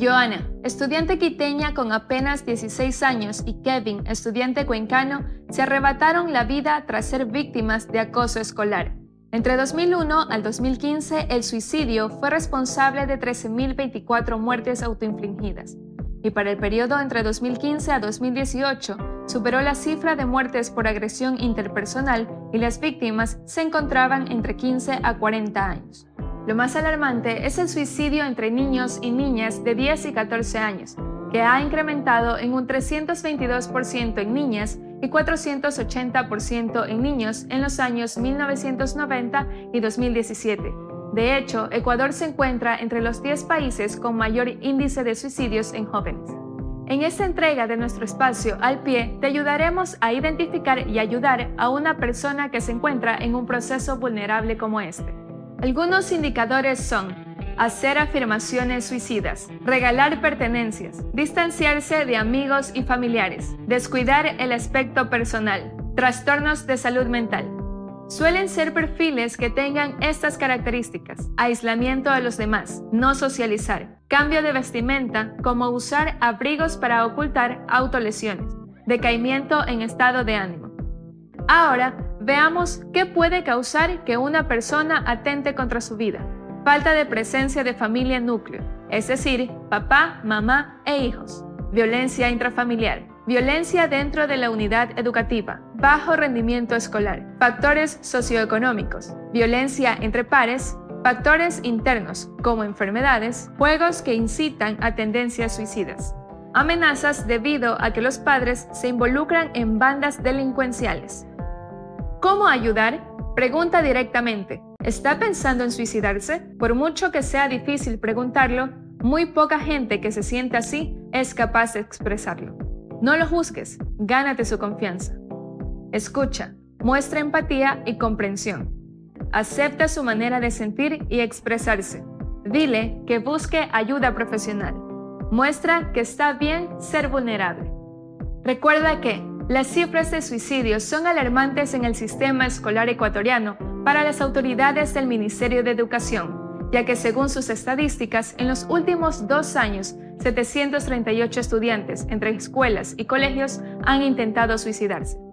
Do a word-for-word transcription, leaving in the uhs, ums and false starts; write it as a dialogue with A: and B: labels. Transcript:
A: Joana, estudiante quiteña con apenas dieciséis años, y Kevin, estudiante cuencano, se arrebataron la vida tras ser víctimas de acoso escolar. Entre dos mil uno al dos mil quince, el suicidio fue responsable de trece mil veinticuatro muertes autoinfligidas, y para el periodo entre dos mil quince a dos mil dieciocho, superó la cifra de muertes por agresión interpersonal y las víctimas se encontraban entre quince a cuarenta años. Lo más alarmante es el suicidio entre niños y niñas de diez y catorce años, que ha incrementado en un trescientos veintidós por ciento en niñas y cuatrocientos ochenta por ciento en niños en los años mil novecientos noventa y dos mil diecisiete. De hecho, Ecuador se encuentra entre los diez países con mayor índice de suicidios en jóvenes. En esta entrega de nuestro espacio Al Pie, te ayudaremos a identificar y ayudar a una persona que se encuentra en un proceso vulnerable como este. Algunos indicadores son: hacer afirmaciones suicidas, regalar pertenencias, distanciarse de amigos y familiares, descuidar el aspecto personal, trastornos de salud mental. Suelen ser perfiles que tengan estas características: aislamiento de los demás, no socializar, cambio de vestimenta, como usar abrigos para ocultar autolesiones, decaimiento en estado de ánimo. Ahora, veamos qué puede causar que una persona atente contra su vida. Falta de presencia de familia núcleo, es decir, papá, mamá e hijos. Violencia intrafamiliar, violencia dentro de la unidad educativa, bajo rendimiento escolar, factores socioeconómicos, violencia entre pares, factores internos como enfermedades, juegos que incitan a tendencias suicidas, amenazas debido a que los padres se involucran en bandas delincuenciales. ¿Cómo ayudar? Pregunta directamente. ¿Está pensando en suicidarse? Por mucho que sea difícil preguntarlo, muy poca gente que se siente así es capaz de expresarlo. No lo juzgues, gánate su confianza. Escucha, muestra empatía y comprensión. Acepta su manera de sentir y expresarse. Dile que busque ayuda profesional. Muestra que está bien ser vulnerable. Recuerda que las cifras de suicidios son alarmantes en el sistema escolar ecuatoriano para las autoridades del Ministerio de Educación, ya que según sus estadísticas, en los últimos dos años, setecientos treinta y ocho estudiantes entre escuelas y colegios han intentado suicidarse.